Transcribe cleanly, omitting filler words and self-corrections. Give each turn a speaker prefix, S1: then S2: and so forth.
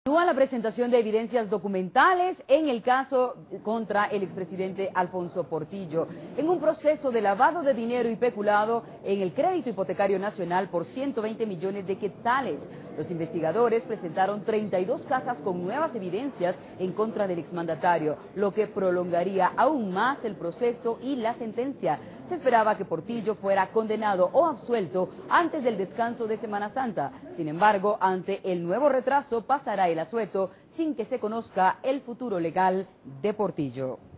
S1: Continúa la presentación de evidencias documentales en el caso contra el expresidente Alfonso Portillo, en un proceso de lavado de dinero y peculado en el crédito hipotecario nacional por 120 millones de quetzales. Los investigadores presentaron 32 cajas con nuevas evidencias en contra del exmandatario, lo que prolongaría aún más el proceso y la sentencia. Se esperaba que Portillo fuera condenado o absuelto antes del descanso de Semana Santa. Sin embargo, ante el nuevo retraso pasará el asueto sin que se conozca el futuro legal de Portillo.